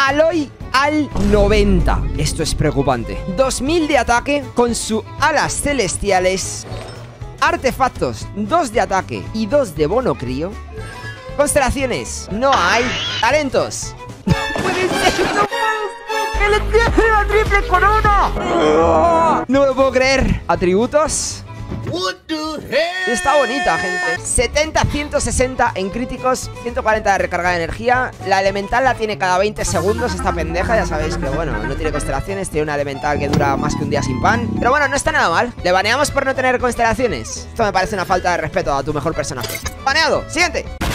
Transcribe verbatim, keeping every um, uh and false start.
Aloy al noventa. Esto es preocupante. dos mil de ataque con sus alas celestiales. Artefactos, dos de ataque y dos de bono crío. Constelaciones, no hay. Talentos. No puede ser, no puede ser. ¡Que le tiene la triple corona! No me lo puedo creer. Atributos. Está bonita, gente. setenta, ciento sesenta en críticos, ciento cuarenta de recarga de energía. La elemental la tiene cada veinte segundos. Esta pendeja, ya sabéis que, bueno, no tiene constelaciones. Tiene una elemental que dura más que un día sin pan. Pero bueno, no está nada mal. ¿Le baneamos por no tener constelaciones? Esto me parece una falta de respeto a tu mejor personaje. Baneado, siguiente.